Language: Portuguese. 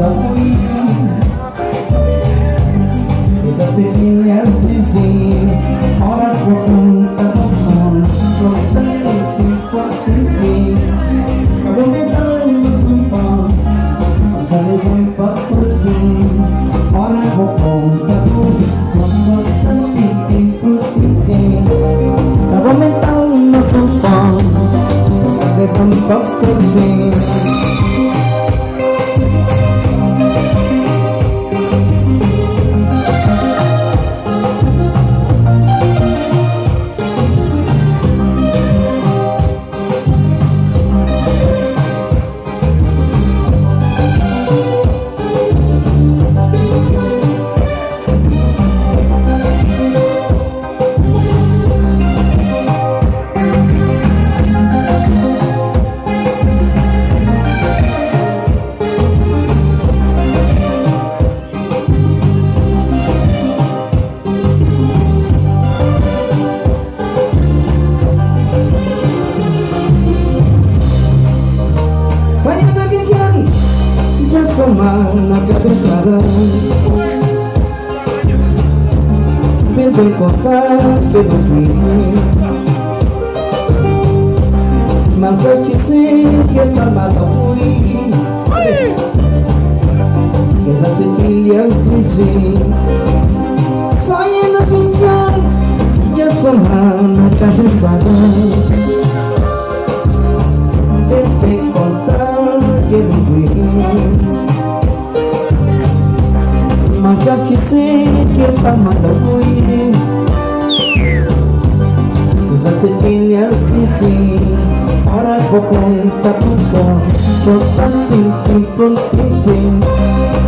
Malawi. Esa seria sisi ora pun telepon soalnya tipe tinggi kalau metal sumpah sekali sempat pergi ora pun telepon soalnya tipe tinggi kalau metal sumpah sekali sempat pergi. Na cabeça vem contar pelo fim, mas eu esqueci que eu tava ruim. Essa filha assim, saindo do carro, já somar na cabeça vem contar pelo fim. Mas já esqueci que eu tava ruim. Essa filha assim, ora vou contar pro pão, só tá tempo.